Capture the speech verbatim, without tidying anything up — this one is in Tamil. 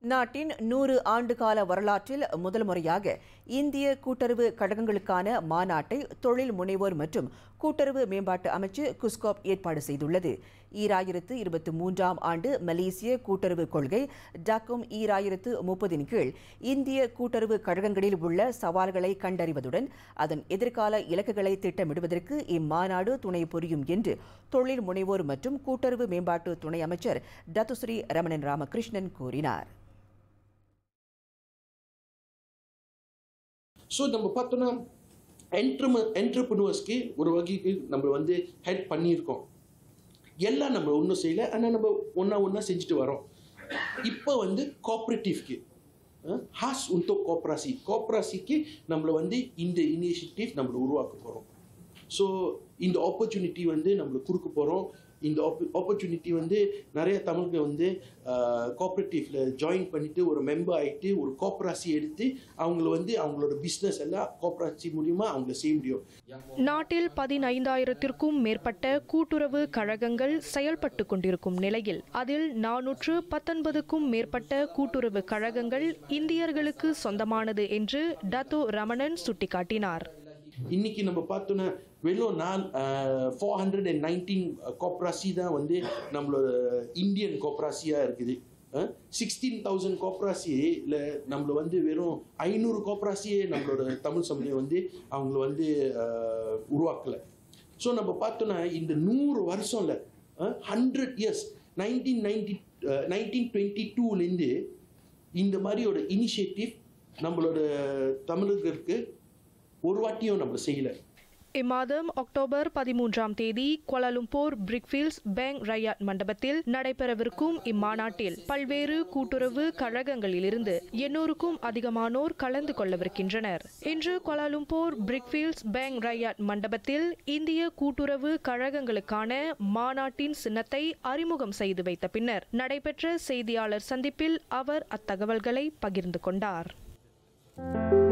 நாட்டின் நூறு ஆண்டுகால வரலாற்றில் முதல் முறையாக இந்திய கூட்டுறவு கழகங்களுக்கான மாநாட்டை தொழில் முனைவோர் மற்றும் கூட்டுறவு மேம்பாட்டு அமைச்சு குஸ்காப் ஏற்பாடு செய்துள்ளது. ஈராயிரத்து இருபத்தி மூன்றாம் ஆண்டு மலேசிய கூட்டுறவு கொள்கை டாக்கும் ஈராயிரத்து முப்பதின் கீழ் இந்திய கூட்டுறவு கழகங்களில் உள்ள சவால்களை கண்டறிவதுடன் அதன் எதிர்கால இலக்குகளை திட்டமிடுவதற்கு இம்மாநாடு துணை புரியும் என்று தொழில் முனைவோர் மற்றும் கூட்டுறவு மேம்பாட்டு துணை அமைச்சர் டத்துஸ்ரீ ரமணன் ராமகிருஷ்ணன் கூறினார். ஸோ நம்ம பார்த்தோன்னா என்ட்ரம என்டர்பிரினர்ஸ்க்கு ஒரு வகைக்கு நம்ம வந்து ஹெல்ப் பண்ணியிருக்கோம். எல்லாம் நம்ம ஒன்றும் செய்யலை, ஆனால் நம்ம ஒன்றா ஒன்றா செஞ்சுட்டு வரோம். இப்போ வந்து கோஆப்ரேட்டிவ்க்கு ஹாஸ் உண்டோ கோப்ராசி கோப்ராசிக்கு நம்மளை வந்து இந்த இனிஷியேட்டிவ் நம்மளை உருவாக்க போகிறோம். ஸோ இந்த ஆப்பர்ச்சுனிட்டி வந்து நம்மளுக்கு கொடுக்க போகிறோம். இந்த ஆப்பர்ச்சுனிட்டி வந்து நிறைய தமிழ்க வந்து கோஆப்ரேட்டிவ்ல ஜாயின் பண்ணிட்டு ஒரு மெம்பர் ஆகிட்டு ஒரு கோப்ராசி எடுத்து அவங்கள வந்து அவங்களோட பிஸ்னஸ் எல்லாம் கோப்ராசி மூலியமா அவங்க செய்ய முடியும். நாட்டில் பதினைந்தாயிரத்திற்கும் மேற்பட்ட கூட்டுறவு கழகங்கள் செயல்பட்டு கொண்டிருக்கும் நிலையில் அதில் நானூற்று பத்தொன்பதுக்கும் மேற்பட்ட கூட்டுறவு கழகங்கள் இந்தியர்களுக்கு சொந்தமானது என்று டத்தோ ரமணன் சுட்டிக்காட்டினார். இன்னைக்கு நம்ம பார்த்தோன்னா வெறும் நான் ஃபோர் ஹண்ட்ரட் அண்ட் நைன்டீன் கோப்ராசி தான் வந்து நம்மளோட இந்தியன் கோப்ராசியாக இருக்குது. சிக்ஸ்டீன் தௌசண்ட் கோப்ராசியில் நம்மளை வந்து வெறும் ஐநூறு கோப்ராசியே நம்மளோட தமிழ் சமூகம் வந்து அவங்கள வந்து உருவாக்கலை. ஸோ நம்ம பார்த்தோன்னா இந்த நூறு வருஷம்ல hundred years nineteen ninety nineteen twenty டூலேருந்து இந்த மாதிரியோட இனிஷியேட்டிவ் நம்மளோட தமிழர்களுக்கு ஒரு வாட்டியும் நம்ம செய்யலை. இம்மாதம் அக்டோபர் பதிமூன்றாம் தேதி கோலாலும்பூர் பிரிக்ஃபீல்ட்ஸ் பேங்க் ரயாட் மண்டபத்தில் நடைபெறவிருக்கும் இம்மாநாட்டில் பல்வேறு கூட்டுறவு கழகங்களிலிருந்து எண்ணூறுக்கும் அதிகமானோர் கலந்து கொள்ளவிருக்கின்றனர். இன்று கோலாலும்பூர் பிரிக்ஃபீல்ட்ஸ் பேங்க் ரயாட் மண்டபத்தில் இந்திய கூட்டுறவு கழகங்களுக்கான மாநாட்டின் சின்னத்தை அறிமுகம் செய்து வைத்த பின்னர் நடைபெற்ற செய்தியாளர் சந்திப்பில் அவர் அத்தகவல்களை பகிர்ந்து கொண்டார்.